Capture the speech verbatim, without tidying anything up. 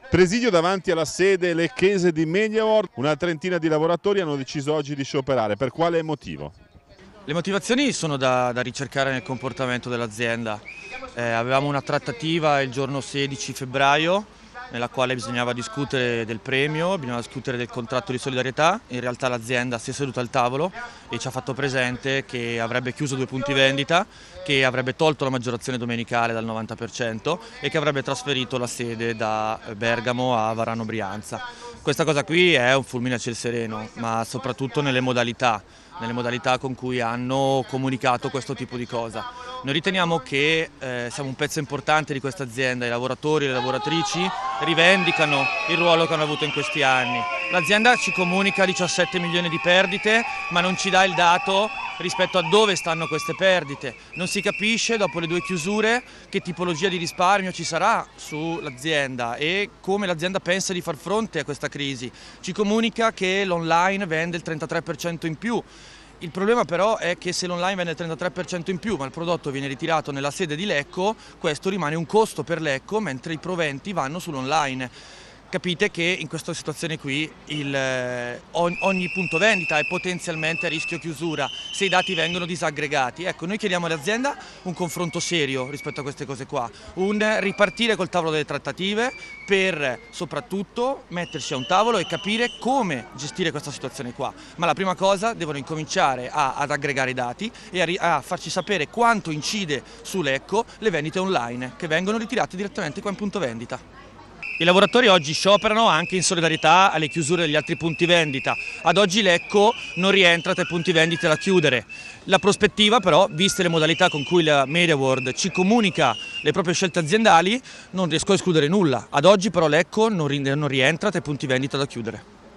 Presidio davanti alla sede lecchese di MediaWorld, una trentina di lavoratori hanno deciso oggi di scioperare. Per quale motivo? Le motivazioni sono da, da ricercare nel comportamento dell'azienda. Eh, avevamo una trattativa il giorno sedici febbraio nella quale bisognava discutere del premio, bisognava discutere del contratto di solidarietà. In realtà l'azienda si è seduta al tavolo e ci ha fatto presente che avrebbe chiuso due punti vendita, che avrebbe tolto la maggiorazione domenicale dal novanta per cento e che avrebbe trasferito la sede da Bergamo a Varano Brianza. Questa cosa qui è un fulmine a ciel sereno, ma soprattutto nelle modalità, nelle modalità con cui hanno comunicato questo tipo di cosa. Noi riteniamo che eh, siamo un pezzo importante di questa azienda, i lavoratori e le lavoratrici rivendicano il ruolo che hanno avuto in questi anni. L'azienda ci comunica diciassette milioni di perdite, ma non ci dà il dato rispetto a dove stanno queste perdite. Non si capisce, dopo le due chiusure, che tipologia di risparmio ci sarà sull'azienda e come l'azienda pensa di far fronte a questa crisi. Ci comunica che l'online vende il trentatré per cento in più. Il problema però è che se l'online vende il trentatré per cento in più ma il prodotto viene ritirato nella sede di Lecco, questo rimane un costo per Lecco mentre i proventi vanno sull'online. Capite che in questa situazione qui il, ogni punto vendita è potenzialmente a rischio chiusura se i dati vengono disaggregati. Ecco, noi chiediamo all'azienda un confronto serio rispetto a queste cose qua, un ripartire col tavolo delle trattative per soprattutto mettersi a un tavolo e capire come gestire questa situazione qua. Ma la prima cosa devono incominciare a, ad aggregare i dati e a, a farci sapere quanto incide su Lecco le vendite online che vengono ritirate direttamente qua in punto vendita. I lavoratori oggi scioperano anche in solidarietà alle chiusure degli altri punti vendita. Ad oggi Lecco non rientra tra i punti vendita da chiudere. La prospettiva però, viste le modalità con cui la MediaWorld ci comunica le proprie scelte aziendali, non riesco a escludere nulla. Ad oggi però Lecco non rientra tra i punti vendita da chiudere.